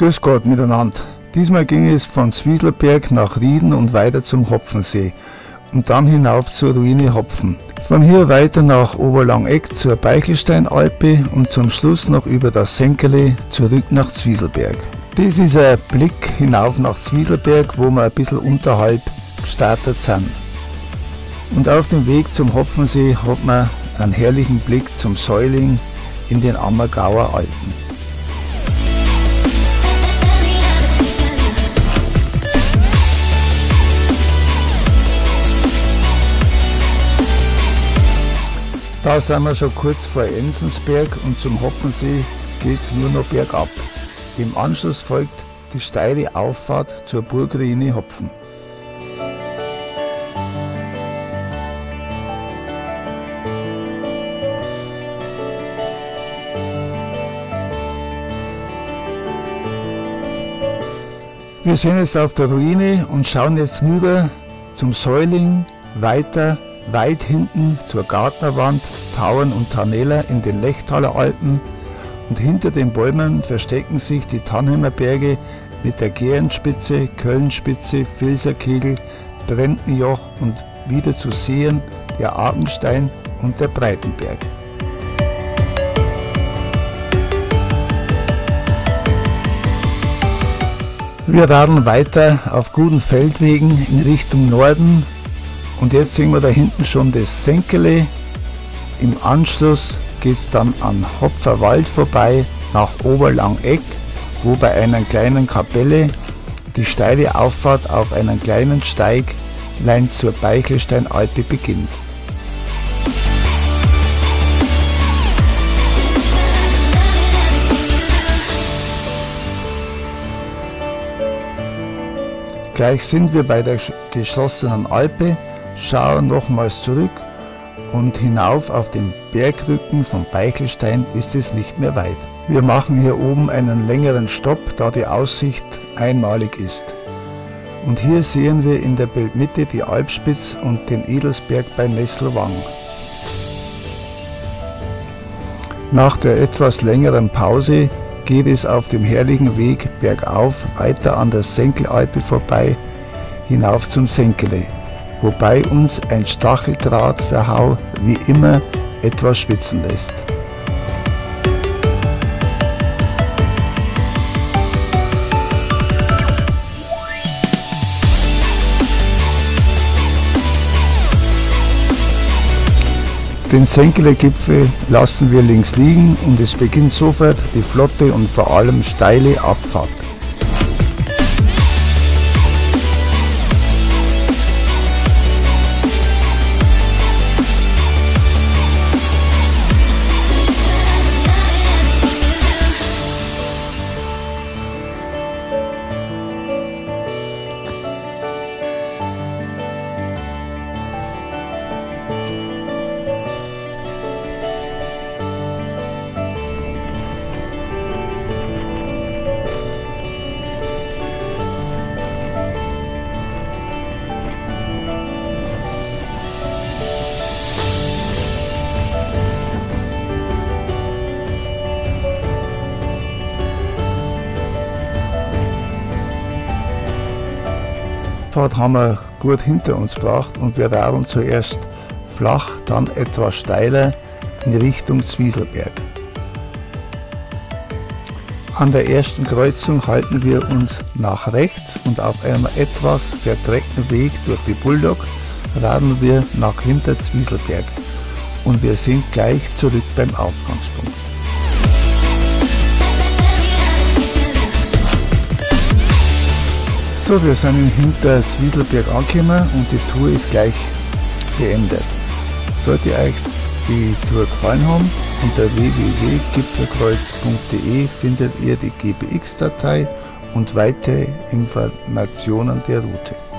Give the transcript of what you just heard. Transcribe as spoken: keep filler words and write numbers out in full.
Grüß Gott miteinander. Diesmal ging es von Zwieselberg nach Rieden und weiter zum Hopfensee und dann hinauf zur Ruine Hopfen. Von hier weiter nach Oberlangegg zur Beichelsteinalpe und zum Schluss noch über das Senkele zurück nach Zwieselberg. Das ist ein Blick hinauf nach Zwieselberg, wo wir ein bisschen unterhalb gestartet sind. Und auf dem Weg zum Hopfensee hat man einen herrlichen Blick zum Säuling in den Ammergauer Alpen. Da sind wir schon kurz vor Ensensberg und zum Hopfensee geht es nur noch bergab. Im Anschluss folgt die steile Auffahrt zur Burgruine Hopfen. Wir sind jetzt auf der Ruine und schauen jetzt rüber zum Säuling, weiter weit hinten zur Gartnerwand, Tauern und Tanneler in den Lechtaler Alpen, und hinter den Bäumen verstecken sich die Tannheimer-Berge mit der Gärenspitze, Kölnspitze, Vilserkegel, Brentenjoch und wieder zu sehen der Argenstein und der Breitenberg. Wir radeln weiter auf guten Feldwegen in Richtung Norden. Und jetzt sehen wir da hinten schon das Senkele. Im Anschluss geht es dann an Hopferwald vorbei nach Oberlangegg, wo bei einer kleinen Kapelle die steile Auffahrt auf einen kleinen Steiglein zur Beichelsteinalpe beginnt. Gleich sind wir bei der geschlossenen Alpe, schauen nochmals zurück und hinauf auf den Bergrücken von Beichelstein ist es nicht mehr weit. Wir machen hier oben einen längeren Stopp, da die Aussicht einmalig ist. Und hier sehen wir in der Bildmitte die Alpspitz und den Edelsberg bei Nesselwang. Nach der etwas längeren Pause geht es auf dem herrlichen Weg bergauf weiter an der Senkelalpe vorbei hinauf zum Senkele, wobei uns ein Stacheldrahtverhau wie immer etwas schwitzen lässt. Den Senkele-Gipfel lassen wir links liegen und es beginnt sofort die flotte und vor allem steile Abfahrt. Fahrt haben wir gut hinter uns gebracht und wir radeln zuerst flach, dann etwas steiler in Richtung Zwieselberg. An der ersten Kreuzung halten wir uns nach rechts und auf einem etwas verdreckten Weg durch die Bulldog radeln wir nach hinter Zwieselberg und wir sind gleich zurück beim Ausgangspunkt. So, wir sind hinter Zwieselberg angekommen und die Tour ist gleich beendet. Sollte euch die Tour gefallen haben, unter w w w punkt gipfelkreuz punkt de findet ihr die G P X-Datei und weitere Informationen der Route.